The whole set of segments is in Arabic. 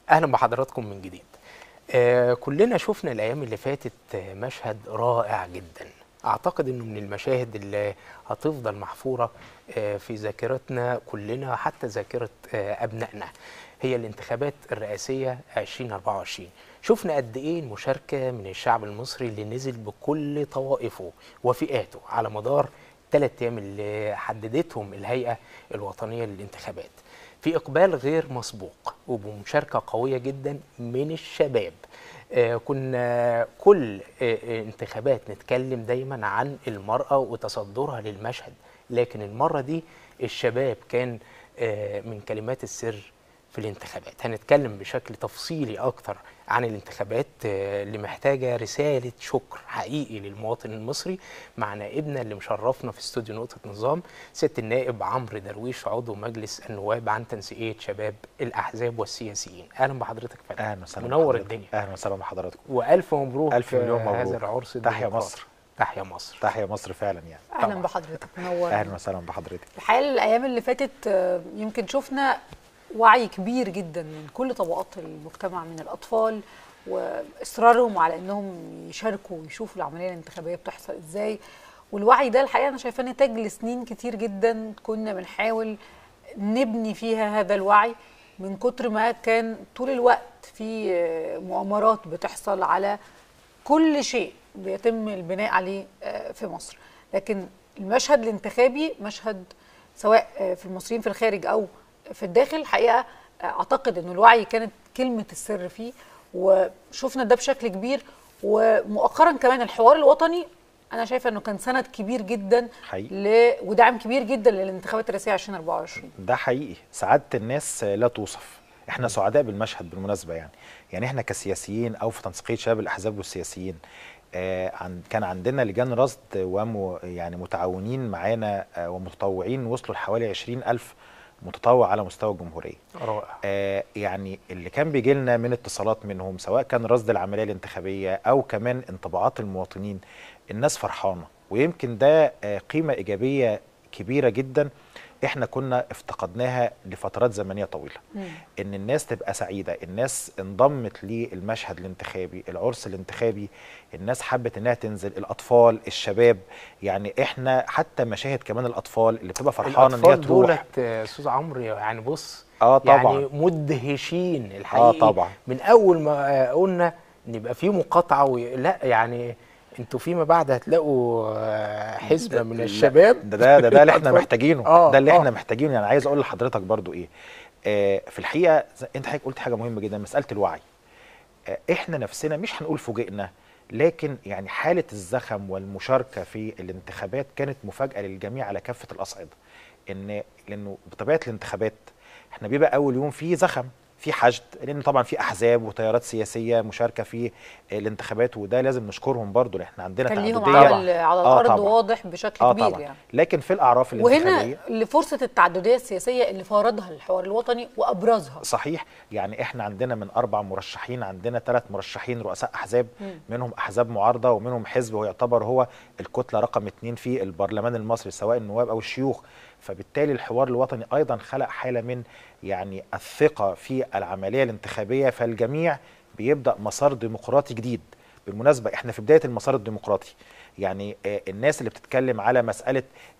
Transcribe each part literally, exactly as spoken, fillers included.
اهلا بحضراتكم من جديد. آه كلنا شفنا الايام اللي فاتت آه مشهد رائع جدا، اعتقد انه من المشاهد اللي هتفضل محفوره آه في ذاكرتنا كلنا، حتى ذاكره آه ابنائنا، هي الانتخابات الرئاسيه ألفين وأربعة وعشرين. شفنا قد ايه المشاركه من الشعب المصري اللي نزل بكل طوائفه وفئاته على مدار ثلاث ايام اللي حددتهم الهيئه الوطنيه للانتخابات، في إقبال غير مسبوق وبمشاركة قوية جدا من الشباب. آه كنا كل آه انتخابات نتكلم دايما عن المرأة وتصدرها للمشهد، لكن المرة دي الشباب كان آه من كلمات السر في الانتخابات. هنتكلم بشكل تفصيلي أكتر عن الانتخابات آه اللي محتاجة رسالة شكر حقيقي للمواطن المصري مع نائبنا اللي مشرفنا في استوديو نقطة نظام، سيادة النائب عمرو درويش، عضو مجلس النواب عن تنسيقية شباب الأحزاب والسياسيين. أهلا بحضرتك يا فندم. أهلا وسهلا، منور الدنيا. أهلا وسهلا بحضراتكم، وألف مبروك. ألف مليون مبروك. هذا العرس تحيا مصر. تحيا مصر. تحيا مصر فعلا يعني. اهلا طبعا. بحضرتك، منور. اهلا وسهلا بحضرتك. الحقيقه الايام اللي فاتت يمكن شفنا وعي كبير جدا من كل طبقات المجتمع، من الاطفال واصرارهم على انهم يشاركوا ويشوفوا العمليه الانتخابيه بتحصل ازاي. والوعي ده الحقيقه انا شايفاه نتاج لسنين كتير جدا كنا بنحاول نبني فيها هذا الوعي، من كتر ما كان طول الوقت في مؤامرات بتحصل على كل شيء بيتم البناء عليه في مصر. لكن المشهد الانتخابي مشهد سواء في المصريين في الخارج او في الداخل، الحقيقه اعتقد انه الوعي كانت كلمه السر فيه، وشفنا ده بشكل كبير. ومؤخرا كمان الحوار الوطني انا شايفه انه كان سند كبير جدا حقيقي. ل... ودعم كبير جدا للانتخابات الرئاسيه ألفين وأربعة وعشرين. ده حقيقي، سعاده الناس لا توصف. احنا سعداء بالمشهد بالمناسبه، يعني يعني احنا كسياسيين او في تنسيقيه شباب الاحزاب والسياسيين آه عن كان عندنا لجان رصد وم يعني متعاونين معانا آه ومتطوعين، وصلوا لحوالي عشرين ألف متطوع على مستوى الجمهوريه. رائع. آه يعني اللي كان بيجي لنا من اتصالات منهم، سواء كان رصد العمليه الانتخابيه او كمان انطباعات المواطنين، الناس فرحانه، ويمكن ده آه قيمه ايجابيه كبيره جدا احنا كنا افتقدناها لفترات زمنيه طويله. مم. ان الناس تبقى سعيده، الناس انضمت للمشهد الانتخابي، العرس الانتخابي، الناس حبت انها تنزل، الاطفال، الشباب، يعني احنا حتى مشاهد كمان الاطفال اللي بتبقى فرحانه ان هي تروح. دولت استاذ عمرو يعني بص اه طبعا يعني مدهشين الحقيقه. اه طبعا. من اول ما قلنا ان يبقى في مقاطعه وي... لا يعني انتوا فيما بعد هتلاقوا حزمه من الشباب. ده ده ده, ده اللي احنا محتاجينه. آه ده اللي آه. احنا محتاجينه. يعني عايز اقول لحضرتك برضو ايه، آه في الحقيقه انت حضرتك قلت حاجه مهمه جدا، مساله الوعي. آه احنا نفسنا مش هنقول فوجئنا، لكن يعني حاله الزخم والمشاركه في الانتخابات كانت مفاجاه للجميع على كافه الاصعده. ان لانه بطبيعه الانتخابات احنا بيبقى اول يوم في زخم، في حشد، لان طبعا في احزاب وتيارات سياسيه مشاركه في الانتخابات، وده لازم نشكرهم برضو، لان احنا عندنا كان تعدديه ليهم عمل على الارض آه واضح بشكل آه كبير طبعًا. يعني. لكن في الاعراف الانتخابيه وهنا لفرصه التعدديه السياسيه اللي فرضها الحوار الوطني وابرزها. صحيح. يعني احنا عندنا من اربع مرشحين عندنا ثلاث مرشحين رؤساء احزاب، منهم احزاب معارضه ومنهم حزب ويعتبر هو الكتله رقم اثنين في البرلمان المصري سواء النواب او الشيوخ. فبالتالي الحوار الوطني ايضا خلق حاله من يعني الثقه في العمليه الانتخابيه، فالجميع بيبدا مسار ديمقراطي جديد. بالمناسبه احنا في بدايه المسار الديمقراطي، يعني الناس اللي بتتكلم على مساله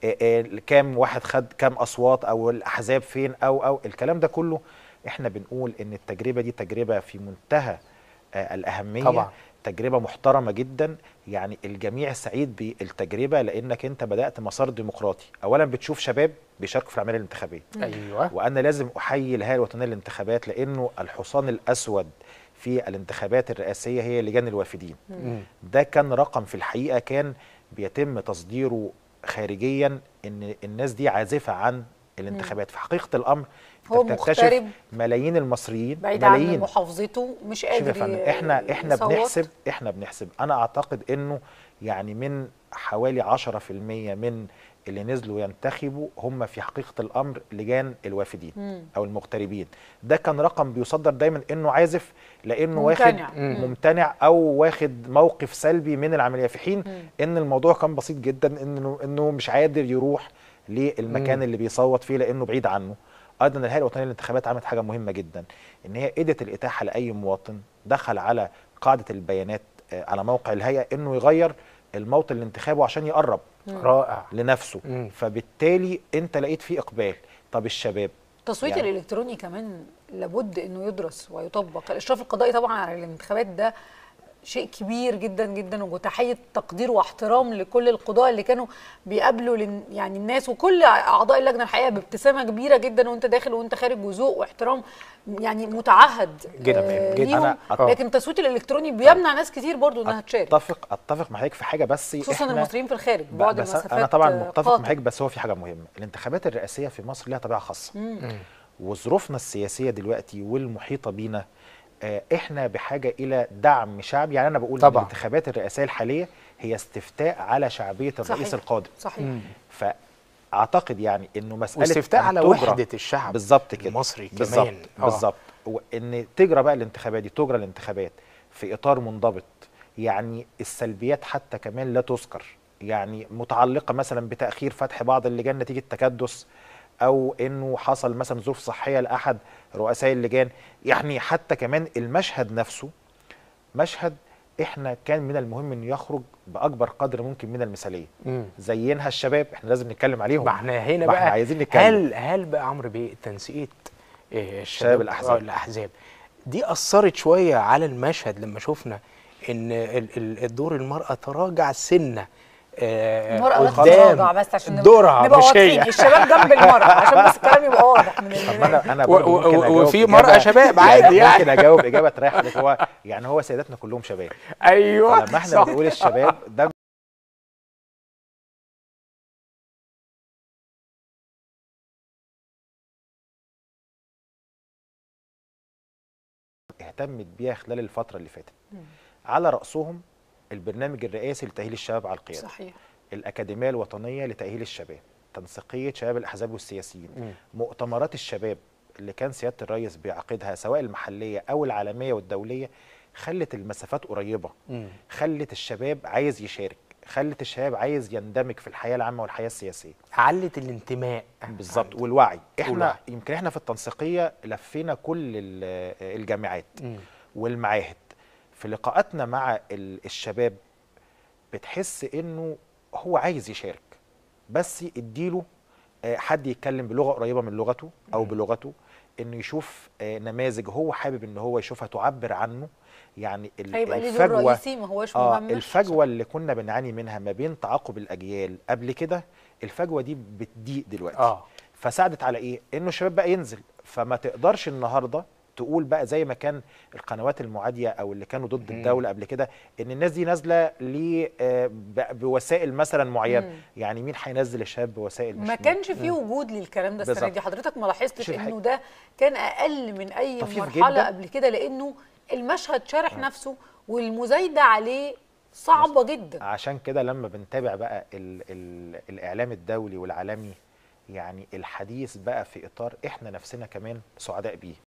كام واحد خد كام اصوات او الاحزاب فين او او الكلام ده كله، احنا بنقول ان التجربه دي تجربه في منتهى الاهميه طبعا. تجربه محترمه جدا. يعني الجميع سعيد بالتجربه لانك انت بدات مسار ديمقراطي. اولا بتشوف شباب بيشاركوا في العمليه الانتخابيه. ايوه. وانا لازم احيي الهيئه الوطنيه للانتخابات، لانه الحصان الاسود في الانتخابات الرئاسيه هي لجان الوافدين. مم. ده كان رقم في الحقيقه كان بيتم تصديره خارجيا، ان الناس دي عازفه عن الانتخابات. في حقيقه الامر هو مغترب، ملايين المصريين بعيد ملايين عن محافظته مش قادر. احنا احنا يصوت. بنحسب احنا بنحسب انا اعتقد انه يعني من حوالي عشرة في المية من اللي نزلوا ينتخبوا هم في حقيقه الامر لجان الوافدين مم. او المغتربين. ده كان رقم بيصدر دايما انه عازف، لانه ممتنع. واخد مم. ممتنع او واخد موقف سلبي من العمليه، في حين مم. ان الموضوع كان بسيط جدا، انه انه مش قادر يروح للمكان مم. اللي بيصوت فيه لانه بعيد عنه، ايضا الهيئه الوطنيه للانتخابات عملت حاجه مهمه جدا، ان هي ادت الاتاحه لاي مواطن دخل على قاعده البيانات على موقع الهيئه انه يغير الموطن لانتخابه عشان يقرب رائع لنفسه. مم. فبالتالي انت لقيت فيه اقبال. طب الشباب التصويت يعني الالكتروني كمان لابد انه يدرس ويطبق. الاشراف القضائي طبعا على الانتخابات ده شيء كبير جدا جدا، وتحيه تقدير واحترام لكل القضاة اللي كانوا بيقابلوا لن- يعني الناس وكل اعضاء اللجنه الحقيقه بابتسامه كبيره جدا وانت داخل وانت خارج، وذوق واحترام يعني متعهد جدا آه جدا. ليهم. أنا- لكن التصويت الالكتروني بيمنع ناس كتير برضو انها تشارك، اتفق اتفق مع حضرتك في حاجه، بس خصوصا احنا المصريين في الخارج ب- بعد بس المسافات. انا طبعا آه، متفق قاتل. مع حضرتك، بس هو في حاجه مهمه. الانتخابات الرئاسيه في مصر ليها طبيعه خاصه، مم. وظروفنا السياسيه دلوقتي والمحيطه بينا آه، احنا بحاجه الى دعم شعبي. يعني انا بقول ان طبعا. الانتخابات الرئاسيه الحاليه هي استفتاء على شعبيه الرئيس صحيح. القادم. صحيح. مم. فاعتقد يعني انه مساله واستفتاء أن على تجرى- وحده الشعب بالظبط كده المصري بالظبط كمان آه. بالظبط وان تجرى بقى الانتخابات دي، تجرى الانتخابات في اطار منضبط. يعني السلبيات حتى كمان لا تذكر، يعني متعلقه مثلا بتاخير فتح بعض اللجان نتيجه تكدس، او انه حصل مثلا ظروف صحيه لاحد رؤساء اللجان. يعني حتى كمان المشهد نفسه مشهد احنا كان من المهم انه يخرج باكبر قدر ممكن من المثاليه. مم. زينها الشباب، احنا لازم نتكلم عليهم. ما احنا هنا ما بقى احنا عايزين نتكلم. هل هل بقى عمرو بيه تنسيقيه آه، الشباب الأحزاب. آه، الاحزاب دي اثرت شويه على المشهد لما شفنا ان ال- ال- الدور المراه تراجع سنه آه، المرأة لا قدام تتراجع، بس عشان نبقى- دورها نبقى مش واضحين، هي. الشباب جنب المرأة عشان بس الكلام يبقى واضح من طب البداية. ما انا انا و- برضه و- ممكن و- اجاوب وفي إجابة- مرأة شباب عادي يعني. ممكن اجاوب اجابه تريح حضرتك. هو يعني هو سيداتنا كلهم شباب. ايوه لما احنا صح. بنقول الشباب ده اهتمت بيها خلال الفتره اللي فاتت، على راسهم البرنامج الرئاسي لتاهيل الشباب على القياده، صحيح. الاكاديميه الوطنيه لتاهيل الشباب، تنسيقيه شباب الاحزاب والسياسيين، مؤتمرات الشباب اللي كان سياده الرئيس بيعقدها سواء المحليه او العالميه والدوليه، خلت المسافات قريبه، مم. خلت الشباب عايز يشارك، خلت الشباب عايز يندمج في الحياه العامه والحياه السياسيه. علت الانتماء بالظبط، عنده. والوعي. احنا والوعي. يمكن احنا في التنسيقيه لفينا كل ال- الجامعات مم. والمعاهد. في لقاءاتنا مع ال- الشباب بتحس انه هو عايز يشارك، بس اديله آه، حد يتكلم بلغه قريبه من لغته او بلغته، انه يشوف آه، نماذج هو حابب ان هو يشوفها تعبر عنه. يعني ال- هيبقى ليه دور الفجوه رئيسي، ما هوش اه مهمش. الفجوه اللي كنا بنعاني منها ما بين تعاقب الاجيال قبل كده، الفجوه دي بتضيق دلوقتي. اه فساعدت على ايه؟ انه الشباب بقى ينزل. فما تقدرش النهارده تقول بقى زي ما كان القنوات المعاديه او اللي كانوا ضد مم. الدوله قبل كده، ان الناس دي نازله ل آه، ب- بوسائل مثلا معينه. مم. يعني مين هينزل الشباب بوسائل مش ما كانش فيه وجود للكلام ده السنه بالظبط. دي. حضرتك ما لاحظتش شوف انه حاجة. ده كان اقل من اي طفيف مرحله جداً. قبل كده، لانه المشهد شارح نفسه والمزايده عليه صعبه جدا. عشان كده لما بنتابع بقى ال ال الاعلام الدولي والعالمي، يعني الحديث بقى في اطار احنا نفسنا كمان سعداء بيه.